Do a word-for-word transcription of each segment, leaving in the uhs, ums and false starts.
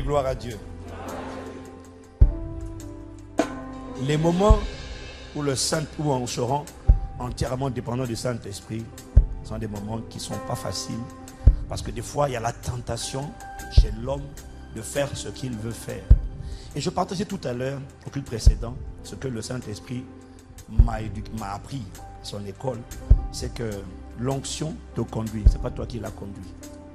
Dis gloire à Dieu. Les moments où le Saint, où on se rend entièrement dépendant du Saint-Esprit sont des moments qui ne sont pas faciles. Parce que des fois, il y a la tentation chez l'homme de faire ce qu'il veut faire. Et je partageais tout à l'heure, au culte précédent, ce que le Saint-Esprit m'a m'a appris à son école. C'est que l'onction te conduit. Ce n'est pas toi qui l'as conduit.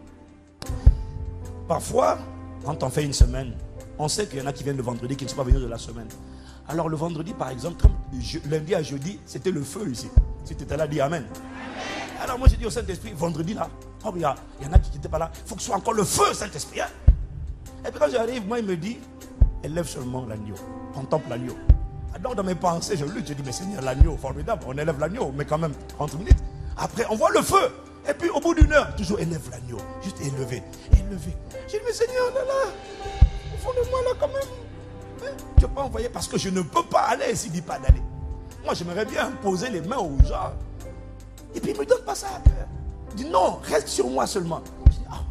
Parfois, quand on fait une semaine, on sait qu'il y en a qui viennent le vendredi, qui ne sont pas venus de la semaine. Alors le vendredi, par exemple, comme je, lundi à jeudi, c'était le feu ici. Si tu étais là, dis Amen. Amen. Alors moi, j'ai dit au Saint-Esprit, vendredi là, oh, il y, y en a qui n'étaient pas là, il faut que ce soit encore le feu, Saint-Esprit. Hein? Et puis quand j'arrive, moi, il me dit, élève seulement l'agneau, contemple l'agneau. Alors dans mes pensées, je lutte, je dis, mais Seigneur, l'agneau, formidable, on élève l'agneau, mais quand même, trente minutes. Après, on voit le feu. Et puis au bout d'une heure, toujours élève l'agneau, juste élever, élever. J'ai dit, mais Seigneur, là, là, au fond de moi, là, quand même. Tu ne peux pas envoyer parce que je ne peux pas aller s'il ne dit pas d'aller. Moi, j'aimerais bien poser les mains aux gens. Et puis, il ne me donne pas ça à cœur. Il dit non, reste sur moi seulement. Je dis, ah.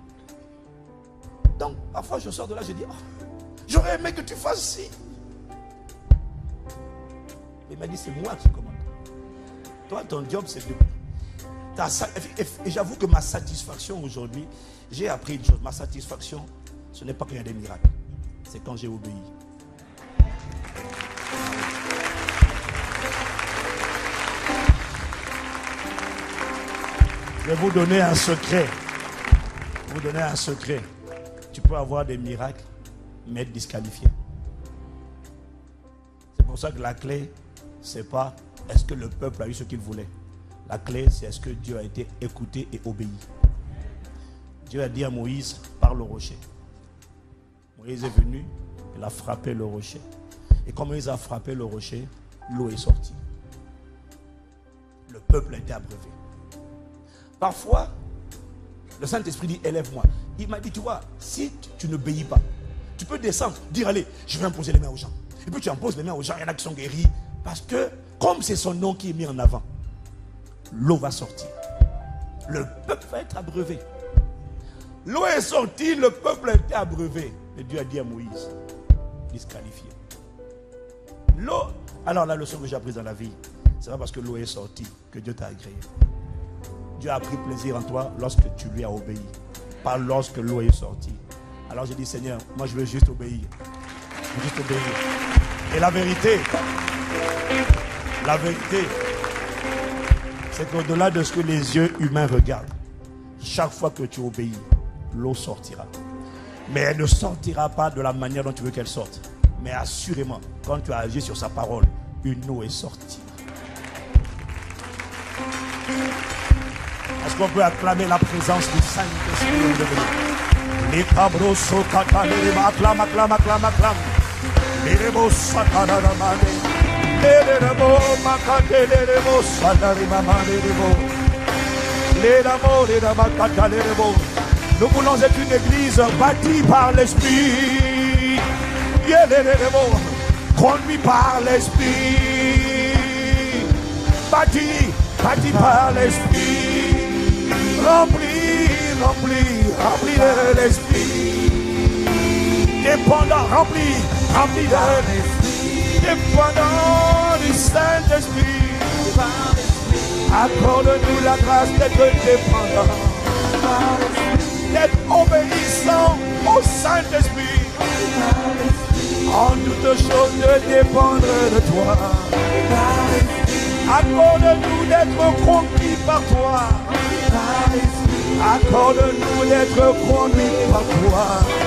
Donc, parfois, je sors de là, je dis, ah, j'aurais aimé que tu fasses ci. Mais il m'a dit, c'est moi qui commande. Toi, ton job, c'est de. Et j'avoue que ma satisfaction aujourd'hui, j'ai appris une chose. Ma satisfaction, ce n'est pas qu'il y a des miracles. C'est quand j'ai obéi. Je vais vous donner un secret. Je vais vous donner un secret. Tu peux avoir des miracles, mais être disqualifié. C'est pour ça que la clé, c'est pas est-ce que le peuple a eu ce qu'il voulait. La clé, c'est est-ce que Dieu a été écouté et obéi. Dieu a dit à Moïse, parle au rocher. Moïse est venu, il a frappé le rocher. Et quand Moïse a frappé le rocher, l'eau est sortie. Le peuple a été abreuvé. Parfois, le Saint-Esprit dit, élève-moi. Il m'a dit, tu vois, si tu n'obéis pas, tu peux descendre, dire, allez, je vais imposer les mains aux gens. Et puis tu imposes les mains aux gens, il y en a qui sont guéris. Parce que, comme c'est son nom qui est mis en avant, l'eau va sortir. Le peuple va être abreuvé. L'eau est sortie, le peuple a été abreuvé. Et Dieu a dit à Moïse, disqualifié. L'eau, alors la leçon que j'ai apprise dans la vie, c'est pas parce que l'eau est sortie que Dieu t'a agréé. Dieu a pris plaisir en toi lorsque tu lui as obéi, pas lorsque l'eau est sortie. Alors j'ai dit, Seigneur, moi je veux juste obéir. Je veux juste obéir. Et la vérité, la vérité, c'est qu'au-delà de ce que les yeux humains regardent, chaque fois que tu obéis, l'eau sortira. Mais elle ne sortira pas de la manière dont tu veux qu'elle sorte. Mais assurément, quand tu as agi sur sa parole, une eau est sortie. Est-ce qu'on peut acclamer la présence du Saint-Esprit? Les cabros sont catalés, acclame, acclame, acclame, acclame. Les rebos satana ramane. Les rebos macate, les rebos satana ramane, les rebos. Les rebos, les rebos, les rebos. Nous voulons être une église bâtie par l'Esprit. Conduit par l'Esprit. Bâtie, bâtie par l'Esprit. Rempli, rempli, rempli de l'Esprit. Dépendant, rempli, rempli de l'Esprit. Dépendant du Saint-Esprit. Accorde-nous la grâce d'être dépendant, d'être obéissant au Saint-Esprit, en toutes choses de dépendre de toi. Accorde-nous d'être conduits par toi. Accorde-nous d'être conduits par toi.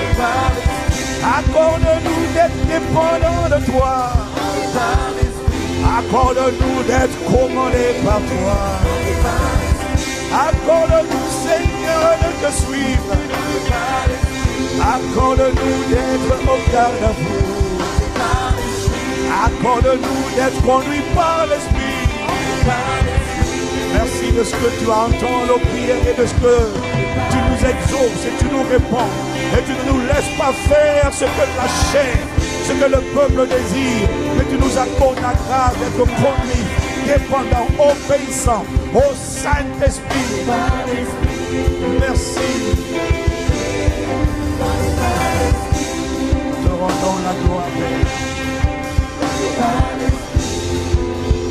Accorde-nous d'être dépendants de toi. Accorde-nous d'être commandés par toi. Accorde-nous, Seigneur, de te suivre. Accorde-nous d'être au garde-à-vous. Accorde-nous d'être conduits par l'Esprit. Merci de ce que tu entends nos prières et de ce que tu nous exauces et tu nous réponds. Et tu ne nous laisses pas faire ce que la chair, ce que le peuple désire. Mais tu nous accordes la grâce d'être conduits, dépendants, obéissants au Saint-Esprit. Merci. rendons la gloire.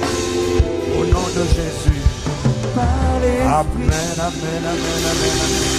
Au nom de Jésus. Amen, amen, amen, amen, amen.